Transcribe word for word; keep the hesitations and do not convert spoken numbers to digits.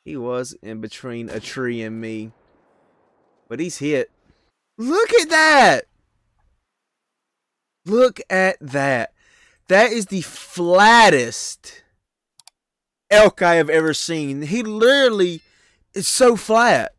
He was in between a tree and me. But he's hit. Look at that! Look at that. That is the flattest elk I have ever seen. He literally is so flat.